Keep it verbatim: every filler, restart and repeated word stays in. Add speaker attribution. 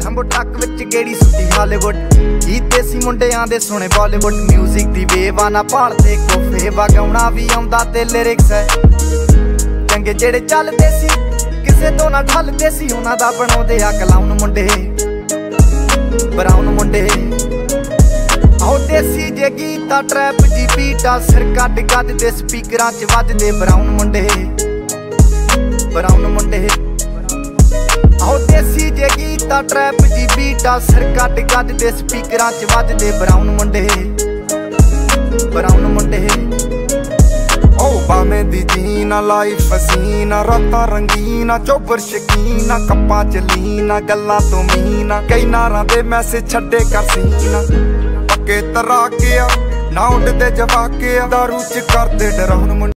Speaker 1: ਲੰਬੋ truck ਵਿੱਚ ਗੇੜੀ ਸੁੱਟੀ Hollywood ਗੀਤ ਦੇਸੀ ਮੁੰਡਿਆਂ ਦੇ ਸੁਣੇ ਬਾਲੀਵੁੱਡ ਮਿਊਜ਼ਿਕ ਦੀ ਵੇਵਾ ਨਾ ਭਾਲਦੇ ਕੋਫੇ ਵਗਾਉਣਾ ਵੀ ਆਉਂਦਾ ਤੇ ਲਿਰਿਕਸ ਹੈ ਚੰਗੇ ਜਿਹੜੇ ਚੱਲਦੇ ਸੀ ਕਿਸੇ ਤੋਂ ਨਾ ਢਲਦੇ ਸੀ ਉਹਨਾਂ ਦਾ ਬਣਾਉਂਦੇ ਆ ਕਲਾਉਨ ਮੁੰਡੇ ਬਰਾਉਨ ਮੁੰਡੇ ਆਉ ਦੇਸੀ ਜੇ ਗੀਤਾ ਟਰੈਪ ਜੀ ਬੀਟਾ ਸਿਰ ਕੱਢ ਗੱਜ ਦੇ ਸਪੀਕਰਾਂ 'ਚ ਵੱਜਦੇ ਬਰਾਉਨ ਮੁੰਡੇ ਬਰਾਉਨ ਮੁੰਡੇ ਆਉ ਦੇਸੀ ਜੇ ਗੀਤਾ ਟਰੈਪ ਜੀ ਬੀਟਾ ਸਿਰ ਕੱਢ ਗੱਜ ਦੇ ਸਪੀਕਰਾਂ 'ਚ ਵੱਜਦੇ ਬਰਾਉਨ ਮੁੰਡੇ ਬਰਾਉਨ ਮੁੰਡੇ
Speaker 2: ਓ ਬਾਵੇਂ ਦੀ ਜੀਨਾ ਲਾਈਫ ਹਸੀਨਾ ਰਾਤਾਂ ਰੰਗੀਨਾ ਚੋਬਰ ਸ਼ਕੀਨਾ ਕੱਪਾਂ ਚ ਲੀਨਾ ਗੱਲਾਂ ਤੋਂ ਮੀਨਾ ਕਈ ਨਾਰਾਂ ਦੇ ਮੈਸੇਜ ਛੱਡੇ ਕਰ ਸੀਨਾ ਪੱਕੇ ਤਰਾ ਕੇ ਆ ਨਾ ਉੱਡਦੇ ਜਵਾਕੇ ਆ ਦਾਰੂ ਚ ਕਰਦੇ ਡਰਾਉਣ